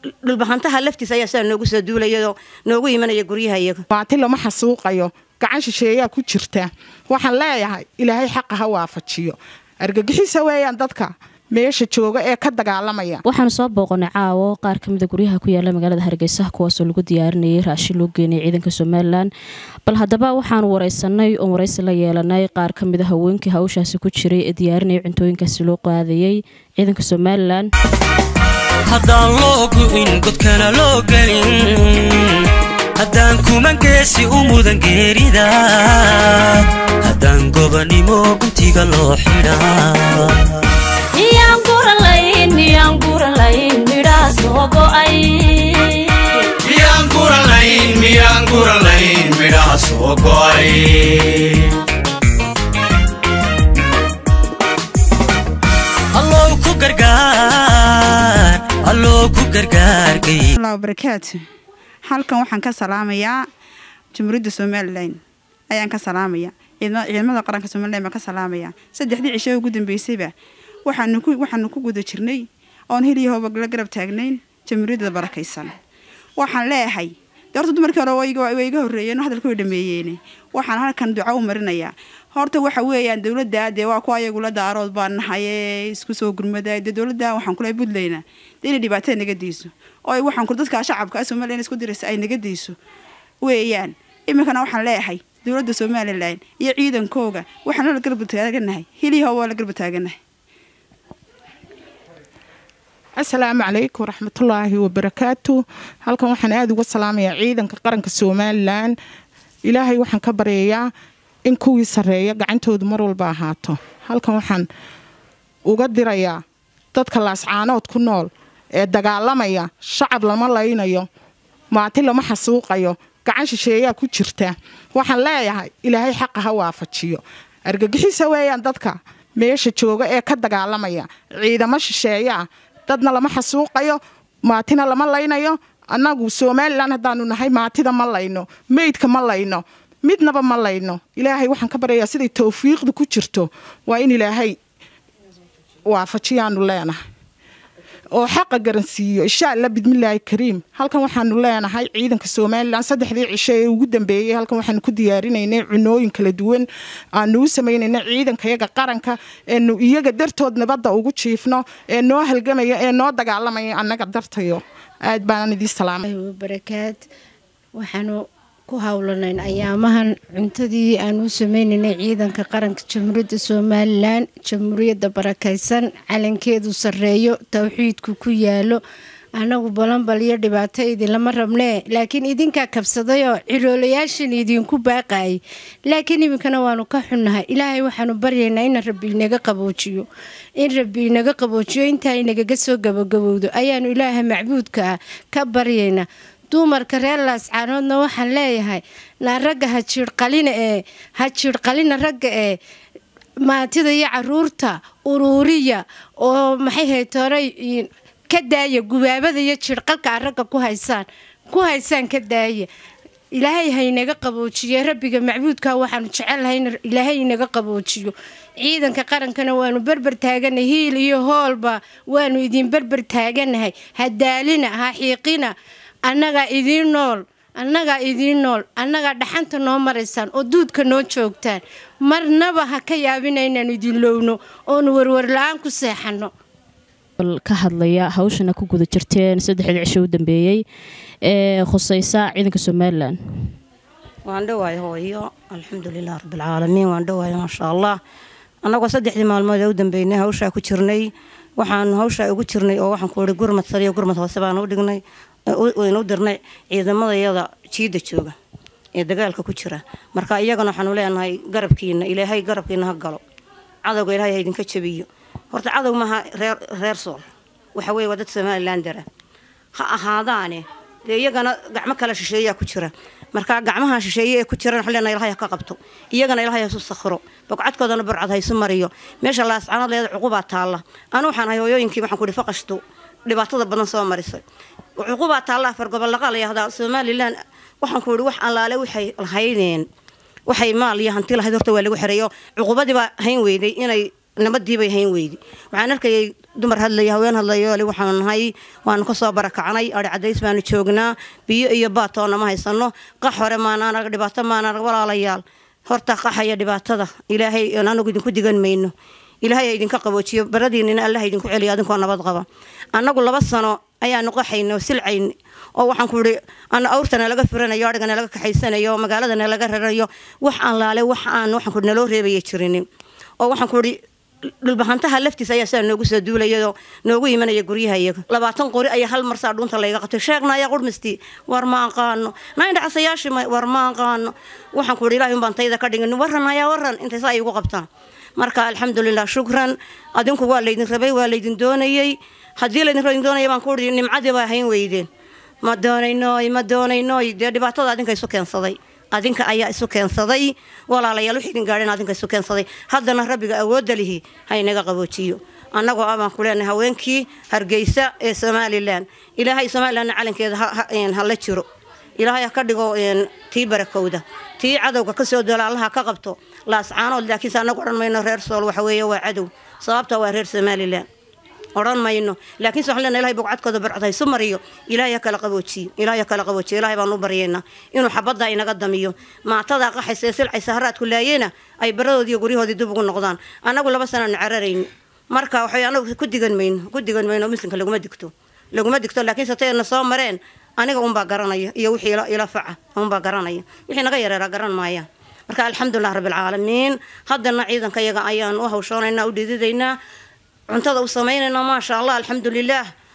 dhulbahantaha laftiisa ayaa saa noogu soo duulayay noogu imanaya guryaha iyaga baati lama xasuuqayo gacan shisheeyaa ku jirta waxaan leeyahay ilaahay xaqa ha waafajiyo argagixisa weeyaan dadka meesha jooga ee ka dagaalamaya waxaan soo booqnay caawo qaar kamid ah guryaha ku yaala magaalada Hargeysa kuwaas oo lagu diyaarinayay raashin loo geeyay ciidanka Soomaaliland bal hadaba waxaan wareysanay oo wareysi la yeelanay qaar kamid ah haweenkii hawshaasi ku jiray ee diyaarinayay cuntooyinkaasi loo qaadayay ciidanka Soomaaliland haddaan loogu in godkana loo gelin haddaan kuma geesi u mudan geerida haddaan gobanimo guntiga loo xidhaa miyaan guran layn midhaas oo go'ay alloo ku gargaargay Allah barakaatu halkan waxaan ka salaamayaa Jamhuuriyadda Soomaaliland ayaan ka salaamayaa ciidamada qaranka Soomaaliland ma ka salaamayaa saddexdii cisho ugu dambeysayba waxaan ku guda jirnay oon heliyo la garab taagnayn Jamhuuriyadda barakaysan waxaan leeyahay doorta dumarkii hore way iga horeeyeen hadalkooda dhameeyeen waxaan halkan duco u marinayaa horta waxa weeyaan dawladda waa ku ayagu la daarood baan nahay isku soo gurmaday dawladda waxaan kula budlayna inay dhibaato naga diiso oo waxaan ku dadka shacabka Soomaaliland isku diraysa ay naga diiso weeyaan imikana waxaan leeyahay dawladda Soomaaliland iyo ciidankooga waxaan la garab taaganahay heliyo waa la garab taaganahay السلام عليكم ورحمة الله وبركاته هلكن waxaan aad uga salaamayaa ciidanka qaranka Soomaaliland ilaahay waxaan ka baryayaa in kuwii sareeya gacantooda mar walba ahaato halkan waxaan uga dirayaa dadka laascaanood ku nool ee dagaalamaya shacab lama laynayo maati lama xasuuqayo gacan shisheeyaa ku jirta waxaan leeyahay ilaahay xaqa ha waafajiyo argagixisa weeyaan dadka meesha jooga ee ka dagaalamaya ciidamo shisheeyaa dadna lama xasuuqayo maatina lama laynayo annagu Soomaaliland hadaanu nahay maatida ma layno meydka ma layno midnaba ma layno ilaahay waxaan ka baryayaa sidii tawfiiqdu ku jirto waa in ilaahay waafajiyaanu leenahay oo xaqa garansiiyo insha Allah bidmillaahi kariim halkan waxaanu leenahay ciidanka Soomaaliland saddexdii cisho ee ugu dambeeyay halkan waxaan ku diyaarinaynay cunooyin kala duwan aanu sameeynay ciidanka iyaga qaranka ee iyaga dartood nabadda ugu jiifno ee noo halgamaya ee noo dagaalamaya annaga dartayo aad baan idin salaamay barakaad waxaanu ku hawlanayn ayaamahan cuntadii aanu sameeynay ciidanka qaranka Jamhuuriyadda Soomaaliland Jamhuuriyadda barakaysan calankeedu sareeyo tawxiidku ku yaalo anagu balanbal iyo dhibaato idin lama rabnee laakiin idinka kabsadayo ciroolayaashan idinku baaqay laakiin iminkana waanu ka xunnahay ilaahay waxaanu baryaynaa in Rabbi inaga qaboojiyo inta inaga soo gabagabowdo ayaanu ilaahay macbuudka ka baryaynaa dumarka reer laascaanoodna waxaan leeyahay na ragga ha jiir qalina ragga ee maatida iyo caruurta ururiya oo maxay haytooray ka daaya gubaabada iyo jiirqalka ragga ku haysaan ka daaya ilaahay ha inaga qaboojiyo rabbiga macbuudka waxaanu jecelahay ilaahay inaga qaboojiyo ciidanka qarankana waanu barbar taaganahay hiil iyo hoolba waanu idin barbar taaganahay hadaalina ha xiiqina annaga idin nool annaga dhaxanta noo maraysaan oo duudka noo joogtaan marnaba ha ka yaabina inaan idin lowno oon warwar la'aan ku seexano ka hadlaya hawshana ku guda jirteen saddexdii cisho u dambeeyay ee khusaysa ciidanka Soomaaliland waan dhawaay hooyo alxamdulillaah rabbil caalamiin waan dhawaay ma sha Allah anagoo saddexdii maalmood u dambeeyay hawsha ku jirnay waxaan hawsha ugu jirnay oo waxaan ku gurmad sare iyo gurmad hoose baan u dhignay waynu dirnay ciidamadayada jiida jooga ee dagaalka ku jira marka iyagana waxaan u leenahay garabkiina ilaahay garabkiina ha galo cadawga ilaahay idinka jabiyo horta cadow ma reer sool waxa weey wadad Soomaaliland dara ha ahaadaane iyagana gacmo kala shisheeyaa ku jira marka gacmaha shisheeye ku jiraan xilina ilaahay ka qabto iyagana ilaahay soo sakhro baqcadkoodana barcad hayso mariyo meesha laascaanood leedahay cuquba taala anu waxaan hayooyinkii waxaan ku dhifaqashto dhibaatada badan soo marisay cuquba taala far gobol laga leeyahay Soomaaliland waxaan ku wax alaale waxay lahaydeen waxay maal iyo hanti lahayd horta waa lagu xireeyo cuqubadii baa hayn weeday inay nabadii bay hayn weydi waxaan arkayay dumar hadlaya haween hadlayo li waxaan nahay waan ka soo barakacnay ari cadays baan joognaa biyo iyo baatoona ma haysano qax hore maana arag dhibaato maana arag walaalayaal horta qaxaya dhibaatada ilaahay anagu idinku digan mayno ilaahay idinka qaboojiyo baradiinina allah idinku celiyo adinkoo nabad qaba anagu 2 sano ayaan qaxayno silcayn oo waxaan ku yiri ana awrtana laga firanayo arigana laga kaxaysanayo magaaladana laga rarayo wax aan laale waxaan ku naloo reebay jirin oo waxaan ku yiri dhulbahantaha laftiisa ayaa soo noogu soo duulayay noogu imanaya guryaha iyaga 20 qori ayaa hal mar saa dhunta layga qabtay sheegnaya qurmisti war ma aqaano nayn dhacasayaashii war ma aqaano waxaan ku yiri ilaahay baan tayda ka dhigin waran intay saa igu qabtaan marka alxamdulillah shukran adinku waa leedin rabay waa leedin doonayay hadii leedin doonayay baan ku yiri nimcadii baa hayn weydeen ma doonayno dhibaatada adinka isu keensaday adinka ayaa isu keensaday walaalayaal wixii idin gaareen adinka isu keensaday haddana rabbiga awoodda lihi ha inaga qaboojiyo annagoo abaan ku leenahay haweenkii Hargeysa ee Somaliland ilaahay Somaliland calankeeda ha la jiro ilaahay ka dhigo tii barakowda tii cadowga ka soo dalaalaha ka qabto laascaanood laakiin anagu oran mayno reer sool waxa weeye waa cadow sababta waa reer Somaliland oran mayno laakiin soo xalna ilaahay bogcadkooda barcday sumariyo ilaahay kala qaboojiyo ilaahay baan u baryeena inuu xabada inaga damiyo maatada qaxaysa silcaysa haraad ku laayena ay baradoodii gurihoodii dib ugu noqdaan anagu 2 sano cararayno marka waxay anagu ku digan mayno muslimka laguma digto laakiin sateena soo mareen aniga baa garanaya iyo wixii ila faca baa garanaya wixii naga yareera garan maaya marka alxamdulillah rabbil caalamiin haddana ciidanka iyaga ayaan u hawshoonayna u dhididaynaa cuntada u sameynayna ma sha Allah alxamdulillah